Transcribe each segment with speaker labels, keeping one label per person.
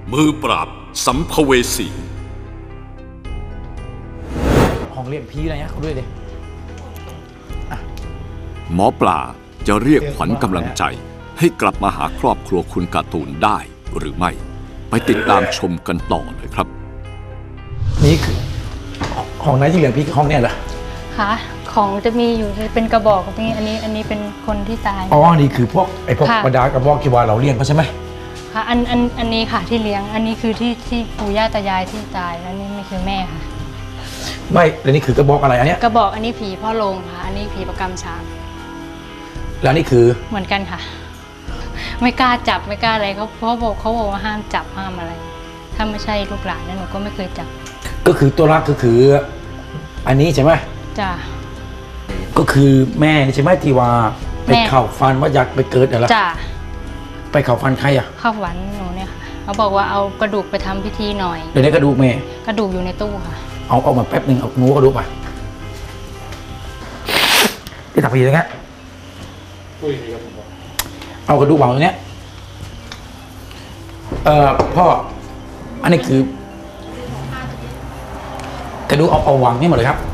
Speaker 1: มือปราบสัมภเวสี
Speaker 2: ของเรียกผีอะไรเนี่ยเขาด้วยดิ
Speaker 1: หมอปลาจะเรียกขวัญกำลังใจให้กลับมาหาครอบครัวคุณการ์ตูนได้หรือไม่ไปติดตามชมกันต่อเลยครับ
Speaker 2: นี่คือของไหนที่เหลือพี่ห้องเนี่ยเหรอ
Speaker 3: ค่ะของจะมีอยู่เป็นกระบอกนี่อันนี้เป็นคนที่ตาย
Speaker 2: อ๋อนี่คือพวกประดากระบอกที่ว่าเราเลี้ยงเขาใช่ไหม
Speaker 3: ค่ะอันนี้ค่ะที่เลี้ยงอันนี้คือที่ปู่ย่าตายายที่ตายแล้วนี่ไม่คือแม่ค่ะ
Speaker 2: ไม่แล้วนี่คือกระบอกอะไรอันเนี้ย
Speaker 3: กระบอกอันนี้ผีพ่อโรงค่ะอันนี้ผีประกำช้าง
Speaker 2: แล้วนี่คือ
Speaker 3: เหมือนกันค่ะไม่กล้าจับไม่กล้าอะไรเขาบอกว่าห้ามจับห้ามอะไรถ้าไม่ใช่ลูกหลานนั่นหนูก็ไม่เคยจับ
Speaker 2: ก็คือตัวรักก็คืออันนี้ใช่ไหม
Speaker 3: จ้า
Speaker 2: ก็คือแม่ใช่ไหมที่ว่าไปเข่าฟันว่าอยากไปเกิดอะไร
Speaker 3: จ้า
Speaker 2: ไปเข่าฟันใครอ่ะ
Speaker 3: เข้าฝันหนูเนี่ยค่ะเขาบอกว่าเอากระดูกไปทำพิธีหน่อย
Speaker 2: เดี๋ยวนี้กระดูกแม่
Speaker 3: กระดูกอยู่ในตู้ค่ะ
Speaker 2: เอามาแป๊บนึงเอางูกระดูกไปที่ตักไปอย่างเงี้ยเอากระดูกวางตรงเนี้ยพ่ออันนี้คือกระดูกเอาวางนี่หมดเลยครับ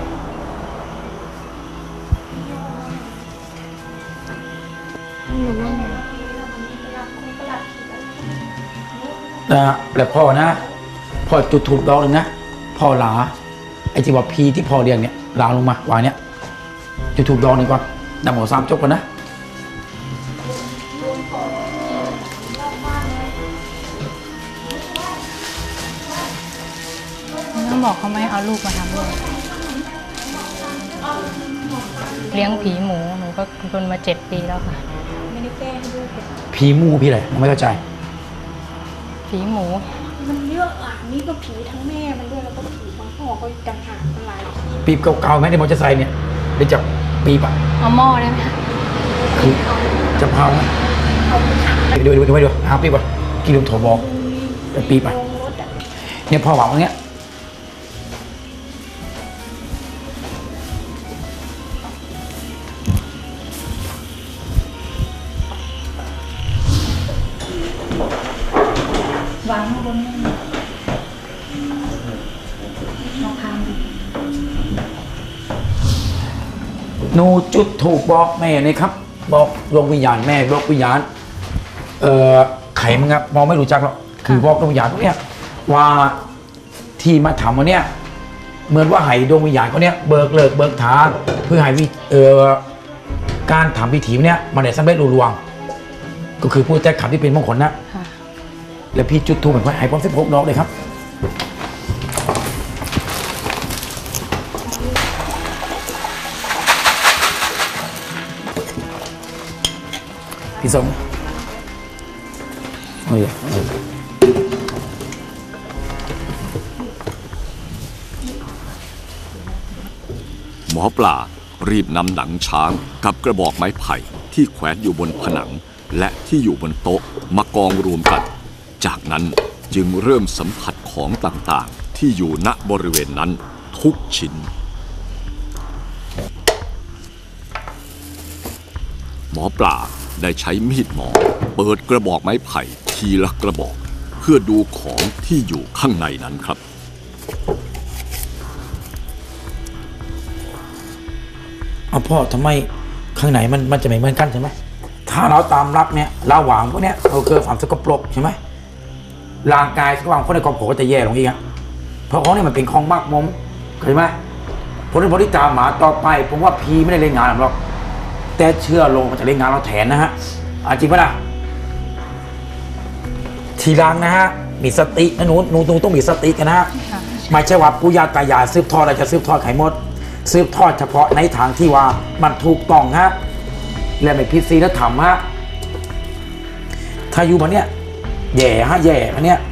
Speaker 2: แล้วพ่อนะพ่อจุดถูกดอกหนึ่งนะพ่อหลาไอ้ที่ว่าพีที่พ่อเรียงเนี่ยลาลงมาวางเนี้ยจุดถูกดอกหนึ่งก่อนดำหัวซ้ำจบก่อนนะ
Speaker 3: ต้องบอกเขาไม่เอาลูกมาทำด้วยเลี้ยงผีหมูหนูก็ทนมา7 ปีแล้วค่ะไม่ได้แก้ให้ลูก
Speaker 2: ผีหมูผีอะไรผมไม่เข้าใจ
Speaker 3: ผีหมู
Speaker 4: มันเยอะอ่ะนี่ก็ผีทั้งแม่มันด้วยแล้วก็ผีทั้งพ่อก็ต่างหากหลาย
Speaker 2: ปีเก่าๆไหมในมอเตอร์ไซค์เนี่ยได้จับปีปะ
Speaker 3: เอาหม้อได้ไหม
Speaker 2: คือจะเผาไหมดูหาปีปะกิโลโถบอกเป็นปีปะเนี่ยพ่อหวังอย่างเงี้ยว
Speaker 3: างบนนี้ลองทำ
Speaker 2: หนูจุดถูกบอกแม่เลยครับบอกดวงวิญญาณแม่บอกวิญญาณไข่มึงครับมองไม่รู้จักหรอกคือบอกดวงวิญญาณพวกเนี้ยว่าที่มาทำวันเนี้ยเหมือนว่าให้ดวงวิญญาณเขาเนี้ยเบิกเลิกเบิกทางเพื่อให้การทำพิธีเนี้ยมันได้สำเร็จรุ่งเรืองก็คือพูดแต่คำที่เป็นมงคลนะแล้วพี่จุดทูบเหมือนว่าให้พร้อม16 ดอกเลยครับพี่สม
Speaker 1: หมอปลารีบนำหนังช้างกับกระบอกไม้ไผ่ที่แขวนอยู่บนผนังและที่อยู่บนโต๊ะมากองรวมกันจากนั้นจึงเริ่มสัมผัสของต่างๆที่อยู่ณบริเวณนั้นทุกชิ้นหมอปลาได้ใช้มีดหมอเปิดกระบอกไม้ไผ่ทีละกระบอกเพื่อดูของที่อยู่ข้างในนั้นครับ
Speaker 2: เอาพ่อทำไมข้างในมันจะไม่เหมือนกันใช่ไหมถ้าเราตามรักเนี่ยเราหวังพวกเนี้ยเราเกิดความสกปรกใช่ไหมร่างกายสกปรกคนในครอบครัวก็จะแย่ลงอีกอ่ะเพราะของนี่มันเป็นของมากมมเข้าใจไหมผลที่ตามหมาต่อไปผมว่าพีไม่ได้เล่นงานหรอกแต่เชื่อลงมันจะเล่นงานเราแทนนะฮะจริงปะล่ะทีหลังนะฮะมีสตินะหนูต้องมีสติกันนะฮะไม่ใช่ว่าปู่ย่าตายายสืบทอดอะไรจะสืบทอดไขมดสืบทอดเฉพาะในทางที่ว่ามันถูกต้องฮะและไม่ผิดศีลธรรมฮะถ้าอยู่มาเนี้ยแย่ฮะแย่มาเนี้ย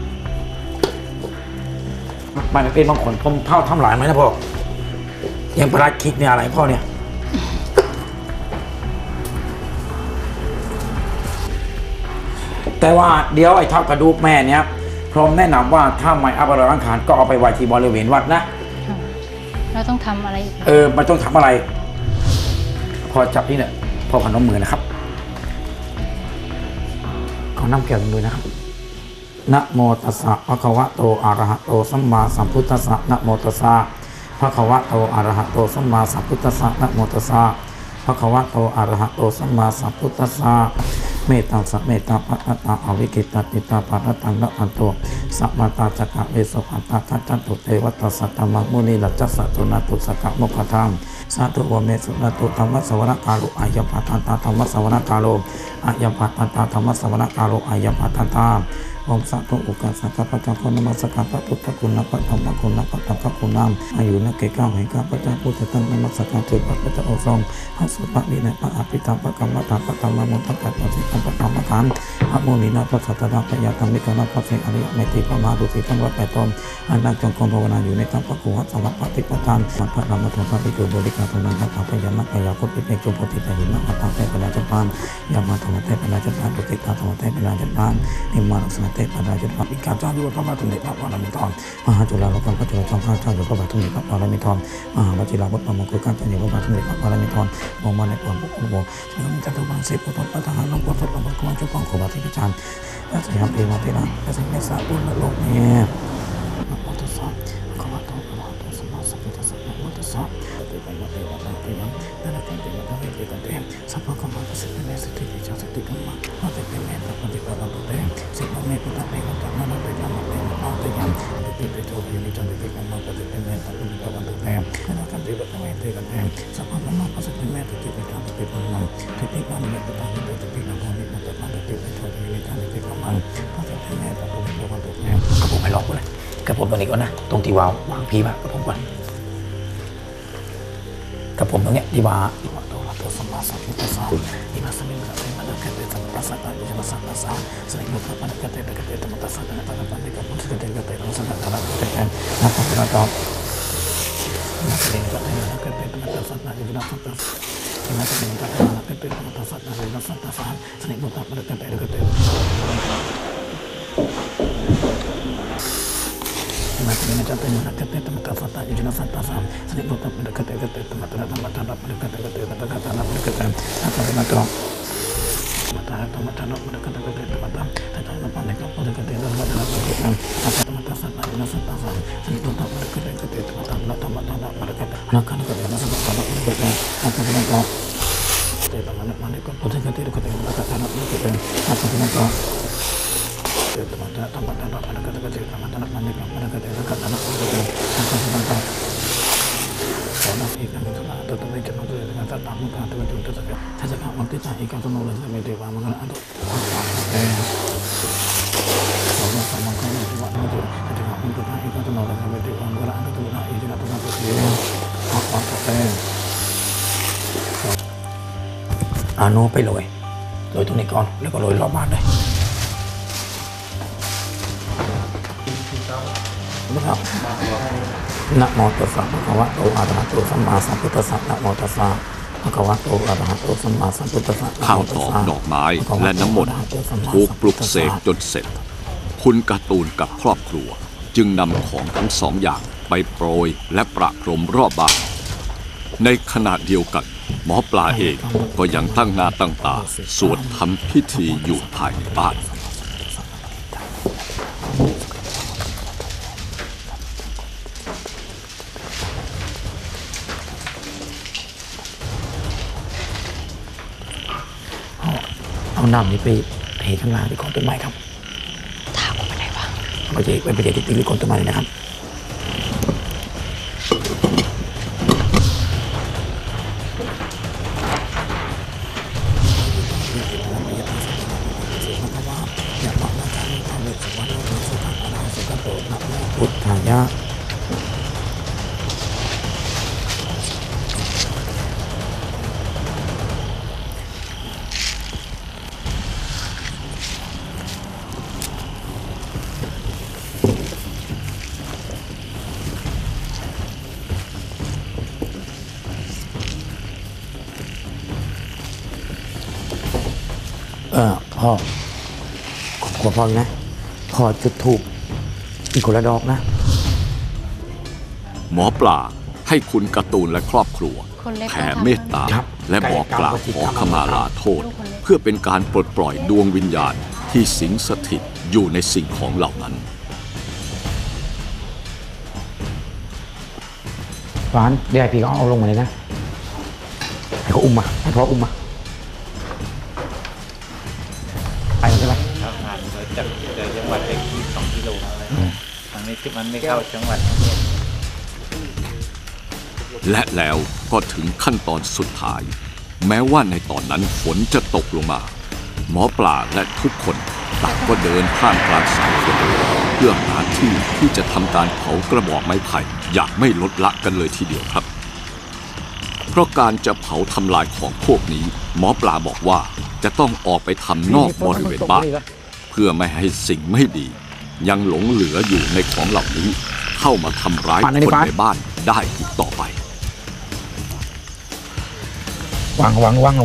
Speaker 2: มันเป็นบางคนผมเผาทำหลายไหมนะพ่อยังประหลาดคิดเนี่ยอะไรพ่อเนี่ยแต่ว่าเดี๋ยวไอ้เท่ากระดูกแม่เนี้ยพร้อมแนะนำว่าถ้าไม่อัปลังคารก็เอาไปไว้ที่บริเวณวัดนะ
Speaker 3: เราต้องทำอะไร
Speaker 2: มันต้องทำอะไรพอจับนี่เนี่ยพอขนมมือนะครับขอน้ำแก้วหนึ่งด้วยนะครับนะโมตัสสะภะคะวะโตอะระหะโตสัมมาสัมพุทธัสสะนะโมตัสสะภะคะวะโตอะระหะโตสัมมาสัมพุทธัสสะนะโมตัสสะภะคะวะโตอะระหะโตสัมมาสัมพุทธัสสะเมตตาสัพเมตตาปัตตาอวิกิตติตาปัตตังละอันโตสัมมาตาจักขะเวสุอัตตาคัจจตุเทวตัสสะธัมมังมุนีลัจจสัตตุนาตุสกะโมคทังสาธุวเมสุนาตุธรรมสวรกาโลอายัมปัตตาธรรมสวรกาโลอายัมปัตตาธรรมสวรกาโลอายัมปัตตาโอมสัตตุอุกัสสะกัปปะจังโฆนมัสสะกัปปะพุทธคุณนะปะธรรมคุณนะปะตังกะคุณนามอายุนะเกก้าวแห่งข้าพเจ้าพุทธตังนมัสสะการเถิดพระพุทธองค์ทรงพระสุปฏินะพระอภิธรรมพระกรรมฐานพระธรรมมุตตะปัจจิตังพระธรรมขันธ์พระโมนีนาพระสัตตะพระยาธรรมิกนาพระเสกอริยเมติพระมหาดุสิตทั้ง8 ตนอันนั่งจงกรมภาวนาอยู่ในธรรมพระกุหัสสวัสดิ์ปฏิปทานพระธรรมทุนพระภิกษุบริการตนนั้นพระพยามัคคยาคุปิเอกจุปฏิปหินะอัตตาเตปนาจัปานยามาธรรมเตปนาจัปานตุติตาธรรมเตปนาจัปานนิมมานุสนาเตปนาจัปานอิกาจารย์พระบาทสมเด็จพระปรมินทรมหาจุฬาลงกรณ์พระจุลจอมเกล้าเจ้าอยู่พระบาทสมเด็จพระปรมินทรมหาวชิราวุฒิประมงกุฎเกล้าเจ้าอยู่พระบาทสมเด็จพระปรมินทรมองมาในปวงบุคคลโบจะต้องมีจัตุบังเสพปุตตะทหารลงกรณ์ทดลองบทกลอนจุปองขบาทิพิจารณ์และสยามเทวาธิราชและสิ่งในสาบุญและโลกนี้นะโมตัสสะภะคะวะโตอะระหะโตสัมมาสัมพุทธัสสะนะโมตัสสะเตปะยะเตวะตะเตยังนะนะกันเตวะตะเตกันเตสัพพะกัมมัสสิเตเนสิทธิวิจาสติกัมมะนะเตเปเมตะปฏิปะระตุเตสิมะเมปุตตะเตกะตะนะนะเตยังมะเตมะนะเตยังติปิโตวินิจันติกัมมะปฏิเปเมตะปฏิปะระตุเตนะกันเตวะตะเมเตกันเตสัพพะกัมมัสสิเตเมตะติปิโตติปินะติปินะเมปุตตะเตติปินะโมนินะตะนะติปิโตวินิจันติกัมมะปฏิเปเมตะปฏิปะระตุเตกระผมให้ลอกก่อนเลยกระผมตรงนี้ก่อนนะตรงที่วางพีมากระผมก่อนกับผมตรงเนี้ยที่ว่าตัวสมมาสัมพุทธัสสะที่มาสมิงกับเป็นมนุษย์กันเป็นธรรมปัสสะยุจมัสสะปัสสะสนิมุขมันกันเป็นกันเป็นธรรมปัสสะกันเป็นปันติกับมุสกันเป็นกันเป็นสังฆทานเป็นกันนับเป็นนับต่อนับเป็นกันเป็นกันเป็นธรรมปัสสะยุจมัสสะปัสสะที่มาสมิงกับเป็นธรรมปัสสะยุจมัสสะปัสสะสนิมุขมันกันเป็นกันเป็นมาถึงจะเป็นนักเตะธรรมะสัตตะยุจนะสัตตะสามสนิบุตรเป็นนักเตะธรรมะธรรมะธรรมะธรรมะเป็นนักเตะธรรมะธรรมะธรรมะเป็นนักเตะนักเตะนักร้องธรรมะธรรมะธรรมะธรรมะเป็นนักเตะธรรมะธรรมะธรรมะเป็นนักเตะธรรมะธรรมะเป็นนักเตะนักธรรมะสัตตะยุจนะสัตตะสามสนิบุตรเป็นนักเตะธรรมะธรรมะธรรมะเป็นนักเตะนักการเกิดนักสัตตะธรรมะเป็นนักเตะนักการนักร้องเตะธรรมะนักมันก็เป็นนักเตะนักเตะนักการนักเป็นนักเตะนักการนักร้องธรรมะธรรมะธรรมะเป็นนักเตะธรรมะธรรมะเป็นนักเตะนักการนักการนักเป็นKarena ikan itu lah, tetap ikan itu dengan tetap muka itu itu saja. Saja pak waktu itu ikan itu nulis sampai dewa mengenai ada kalau sama kamu cuma itu, jadi kamu itu ikan itu nulis sampai dewa mengenai ada tuh nah itu nggak pernah terjadi. Apa katanya? Anu ไปเลยโรยตรงนี้ก่อนแล้วก็โรยรอบบ้านเลยนะครับนะโมตัสสะภะคะวะโตอะระหะโตสัมมาสัมพุทธัสสะนะโมตัสสะภะคะวะโตอะระหะโตสัมมาสัมพุทธัสสะ
Speaker 1: ข้าวตอกดอกไม้และน้ำมนต์ถูกปลุกเสกจนเสร็จคุณการ์ตูนกับครอบครัวจึงนำของทั้ง2 อย่างไปโปรยและประพรมรอบบ้านในขณะเดียวกันหมอปลาเองก็ยังตั้งหน้าตั้งตาสวดทำพิธีอยู่ภายในบ้านเอาน้ำนี้ไปเทข้างล่างที่โคนต้นไม้ครับถามว่าไปไหนวะไปเทที่โคนต้นไม้เลยนะครับพุทธายะพ่อขอพ่อนะพ่อจุดธูปอีกคนละดอกนะหมอปลาให้คุณการ์ตูนและครอบครัวแผ่เมตตาและบอกกล่าวขอขมาลาโทษเพื่อเป็นการปลดปล่อยดวงวิญญาณที่สิงสถิตอยู่ในสิ่งของเหล่านั้น
Speaker 2: หวานเดี๋ยวให้พี่เขาเอาลงมาเลยนะให้เขาอุ้มมาให้พ่ออุ้มมาไปมันใช่ไหม
Speaker 5: ครับผ่านเลยจากจังหวัดไป22 กิโลอะไรทางนี้ที่มันไม่เข้าจังหวัด
Speaker 1: และแล้วก็ถึงขั้นตอนสุดท้าย แม้ว่าในตอนนั้นฝนจะตกลงมา หมอปลาและทุกคนต่างก็เดินท่ามกลางสายฝนเพื่อหาที่จะทำการเผากระบอกไม้ไผ่อย่างไม่ลดละกันเลยทีเดียวครับ เพราะการจะเผาทำลายของพวกนี้ หมอปลาบอกว่าจะต้องออกไปทำนอกบริเวณบ้านเพื่อไม่ให้สิ่งไม่ดี ยังหลงเหลืออยู่ในของเหล่านี้เข้ามาทำร้ายคนในบ้านได้อีกต่อไป
Speaker 2: วาง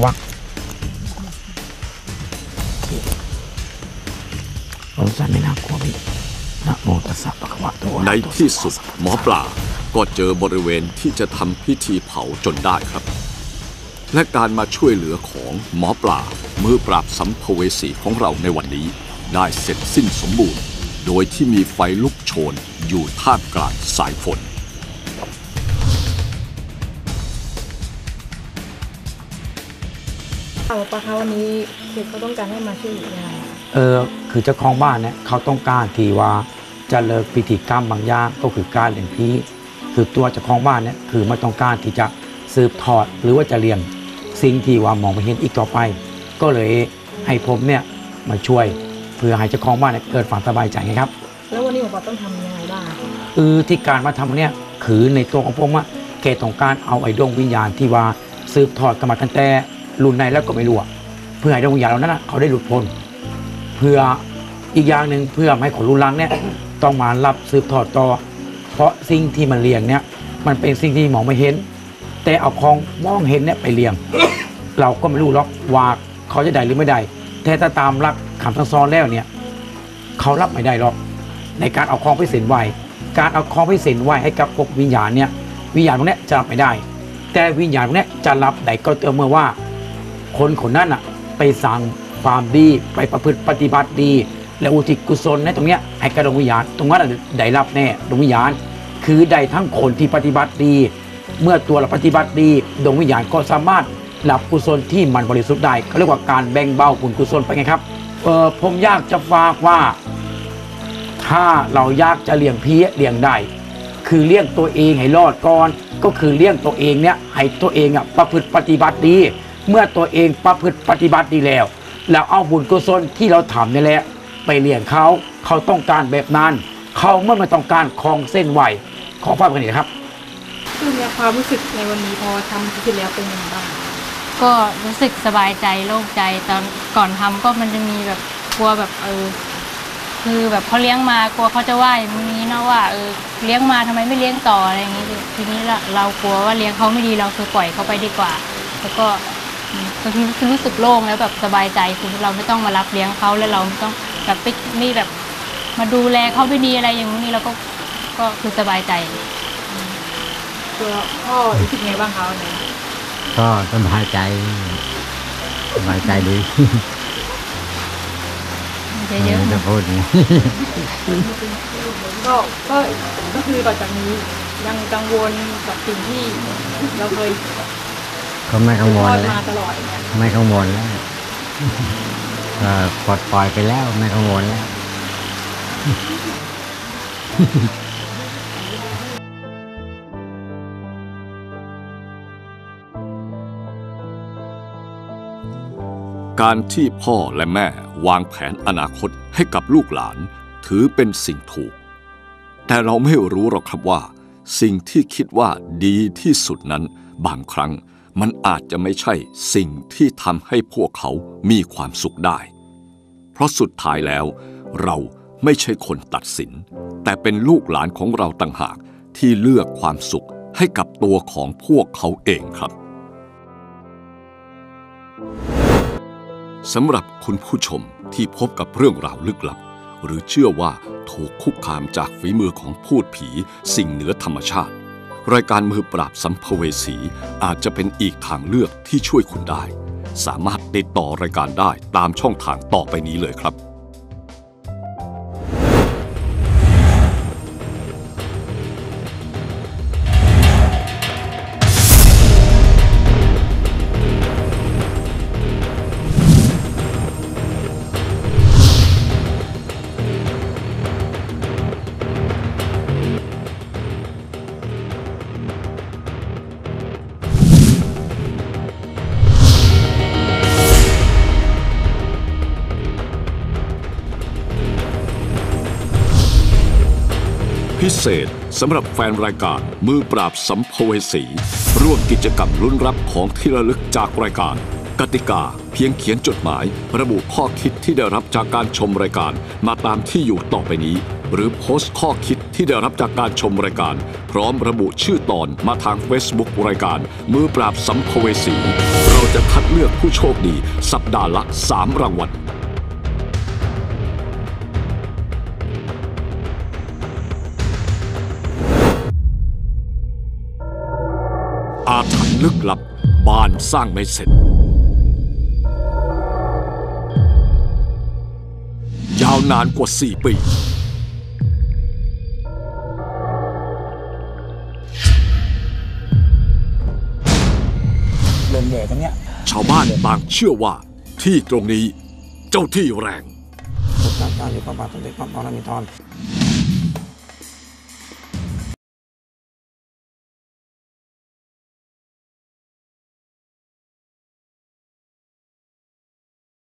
Speaker 2: เราสั่นไม่น่ากลัวพี่นะโมตัสสะภะคะวะโต
Speaker 1: ในที่สุดหมอปลาก็เจอบริเวณที่จะทำพิธีเผาจนได้ครับ และการมาช่วยเหลือของหมอปลามือปราบสัมภเวสีของเราในวันนี้ได้เสร็จสิ้นสมบูรณ์ โดยที่มีไฟลุกโชนอยู่ท่ามกลางสายฝน
Speaker 4: เอาปะคะวันนี้เด็กเขาต้องการให้มาช่วยเหลือยังไง
Speaker 2: คือเจ้าของบ้านเนี่ยเขาต้องการที่ว่าจะเลิกพิธีกรรมบางอย่างก็คือการเลี้ยงผีคือตัวเจ้าของบ้านเนี่ยคือไม่ต้องการที่จะสืบทอดหรือว่าจะเลี้ยงสิ่งที่ว่ามองไม่เห็นอีกต่อไป ก็เลยให้ผมเนี่ยมาช่วยเพื่อให้เจ้าของบ้านเนี่ยเกิดความสบายใจไงครับ
Speaker 4: แล้ววันนี้หมอปลาต้องทำยังไงบ้าง
Speaker 2: ที่การมาทำเนี่ยคือในตัวของผมอะแกต้องการเอาไอ้ดวงวิญญาณที่ว่าสืบทอดกันมาตั้งแต่รุ่นไหนแล้วก็ไม่รู้อะเพื่อให้ดวงวิญญาณเหล่านั้นเขาได้หลุดพ้นเพื่ออีกอย่างหนึ่งเพื่อไม่ให้คนรุ่นหลังเนี่ยต้องมารับสืบทอดต่อเพราะสิ่งที่มันเลี้ยงเนี่ยมันเป็นสิ่งที่มองไม่เห็นแต่เอาของมองเห็นเนี่ยไปเลี้ยง เราก็ไม่รู้หรอกว่าเขาจะได้หรือไม่ได้แต่ถ้าตามหลักคำสอนแล้วเนี่ยเขารับไม่ได้หรอกในการเอาของไปเส้นไหวการเอาของไปเส้นไหวให้กับพวกวิญญาณเนี่ยวิญญาณพวกนี้จะรับไม่ได้แต่วิญญาณพวกนี้จะรับได้ก็ต่อเมื่อว่าคนคนนั้นอ่ะไปสั่งความดีไปประพฤติปฏิบัติดีและอุทิศกุศลในตรงเนี้ยให้กับดวงวิญญาณตรงนั้นได้รับแน่ดวงวิญญาณคือได้ทั้งคนที่ปฏิบัติดีเมื่อตัวเราปฏิบัติดีดวงวิญญาณก็สามารถรับกุศลที่มันบริสุทธิ์ได้เขาเรียกว่าการแบ่งเบาบุญกุศลไปไงครับผมอยากจะฝากว่าถ้าเราอยากจะเลี้ยงผีเลี้ยงได้คือเลี้ยงตัวเองให้รอดก่อนก็คือเลี้ยงตัวเองเนี่ยให้ตัวเองประพฤติปฏิบัติดีเมื่อตัวเองประพฤติปฏิบัติดีแล้วเอาบุญกุศลที่เราทำนี่แหละไปเลี้ยงเขาต้องการแบบนั้นเขาไม่ต้องการคลองเส้นไหวขอฝากกันนี่ครับ
Speaker 4: คือในความรู้สึกในวันนี้พอทำเสร็จแล้วเป็นยังไงบ้าง
Speaker 3: ก็รู้สึกสบายใจโล่งใจตอนก่อนทำก็มันจะมีแบบกลัวแบบคือแบบเขาเลี้ยงมากลัวเขาจะว่าอย่างนี้นะว่าเลี้ยงมาทำไมไม่เลี้ยงต่ออะไรอย่างนี้ทีนี้เรากลัวว่าเลี้ยงเขาไม่ดีเราคือปล่อยเขาไปดีกว่าแล้วก็คือรู้สึกโล่งแล้วแบบสบายใจคือเราไม่ต้องมารับเลี้ยงเขาแล้วเราไม่ต้องแบบไปมีแบบมาดูแลเขาไม่ดีอะไรอย่างนี้เราก็คือสบายใจ
Speaker 4: ตัวพ่อรู้สึกไงบ้างคะวันนี้
Speaker 5: ก็สบายใจดี
Speaker 3: เยอะ
Speaker 5: จะพูดนี้
Speaker 4: ก็คือต่อจากนี้ยังกังวลกับสิ่งที่เราเคย
Speaker 5: ก็ไม่กังวล
Speaker 4: ทอด
Speaker 5: แล้ว
Speaker 4: มาตลอดเนี่ย
Speaker 5: ไม่กังวลแล้วปลดปล่อยไปแล้วไม่กังวลแล้ว
Speaker 1: การที่พ่อและแม่วางแผนอนาคตให้กับลูกหลานถือเป็นสิ่งถูกแต่เราไม่รู้หรอกครับว่าสิ่งที่คิดว่าดีที่สุดนั้นบางครั้งมันอาจจะไม่ใช่สิ่งที่ทำให้พวกเขามีความสุขได้เพราะสุดท้ายแล้วเราไม่ใช่คนตัดสินแต่เป็นลูกหลานของเราต่างหากที่เลือกความสุขให้กับตัวของพวกเขาเองครับสำหรับคุณผู้ชมที่พบกับเรื่องราวลึกลับหรือเชื่อว่าถูกคุกคามจากฝีมือของพูดผีสิ่งเหนือธรรมชาติรายการมือปราบสัมภเวสีอาจจะเป็นอีกทางเลือกที่ช่วยคุณได้สามารถติดต่อรายการได้ตามช่องทางต่อไปนี้เลยครับพิเศษสำหรับแฟนรายการมือปราบสัมภเวสีร่วมกิจกรรมลุ้นรับของที่ระลึกจากรายการกติกาเพียงเขียนจดหมายระบุข้อคิดที่ได้รับจากการชมรายการมาตามที่อยู่ต่อไปนี้หรือโพสต์ข้อคิดที่ได้รับจากการชมรายการพร้อมระบุชื่อตอนมาทาง Facebook รายการมือปราบสัมภเวสีเราจะคัดเลือกผู้โชคดีสัปดาห์ละ 3 รางวัลอาถรรพ์ลึกลับบ้านสร้างไม่เสร็จยาวนานกว่า 4 ปี
Speaker 2: เริ่มแย่ตรงเนี้ย
Speaker 1: ชาวบ้านต่างเชื่อว่าที่ตรงนี้เจ้าที่แรง
Speaker 2: พุทธเจ้าอยู่พระบาทสมเด็จพระปรมินทร